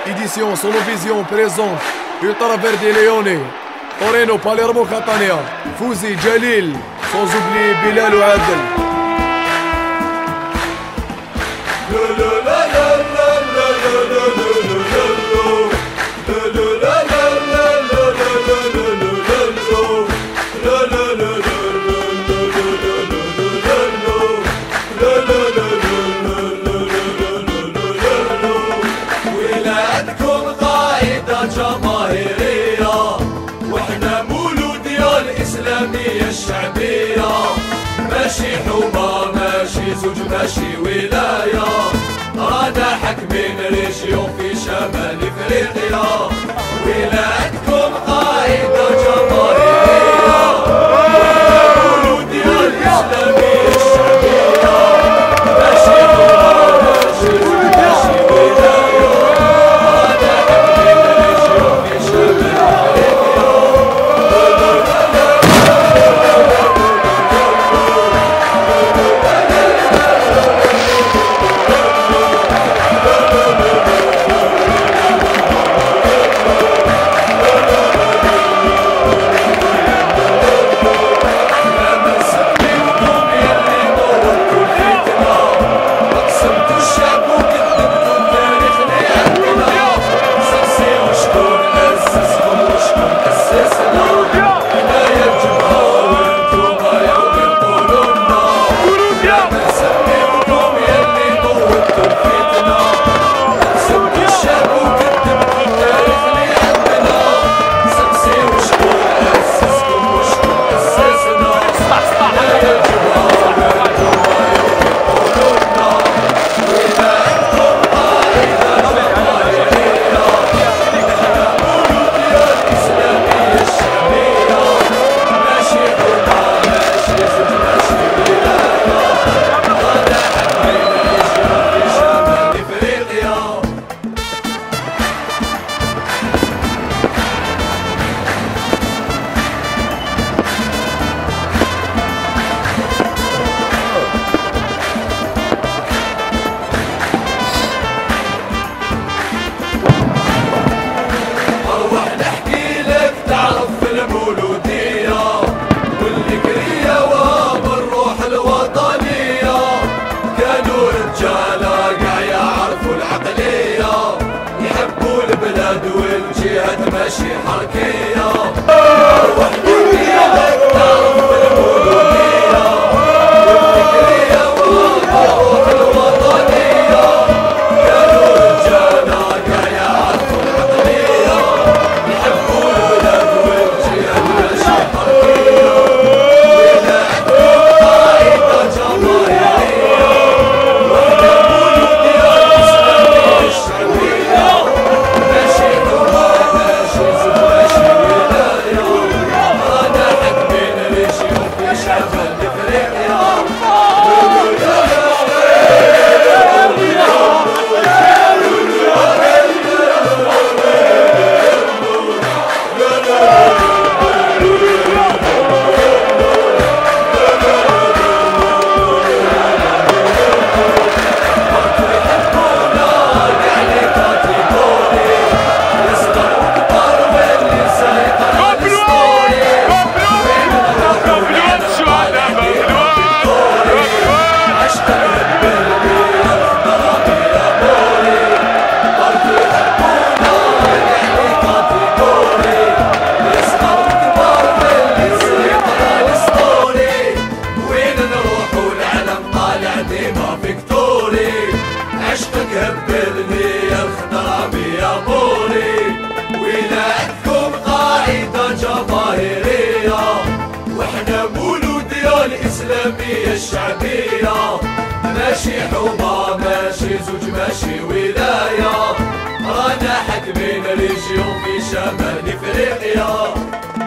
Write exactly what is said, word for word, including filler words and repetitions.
édition Sonovision présente Ultra Verde Leone, Torino, Palermo, Catania, Fouzi, Jalil, sans oublier Bilal ou Adel. جماهيرية واحنا مولود ديال الإسلامية الشعبية، ماشي حومة ماشي زوج ماشي ولاية، رانا حاكمين ريجيون في شمال افريقيا، ولادكم قاعدة جماهيرية واحنا مولود ديال الإسلامية الشعبية، ماشي حومة ماشي زوج ماشي ولاية. والجهاد ماشي حركية، أرواح ديالك تعرف المولودية والفكرية والروح الوطنية، كانوا رجالة كاع يعرفوا العقلية، يحبوا البلاد والجهاد ماشي حركية، ولادكم قاعدة جماهيرية واحنا مولود ديال الإسلامية الشعبية، ماشي الإسلامية الشعبية، ماشي حومة ماشي زوج ماشي ولاية، رانا حاكمين ريجيون في شمال افريقيا.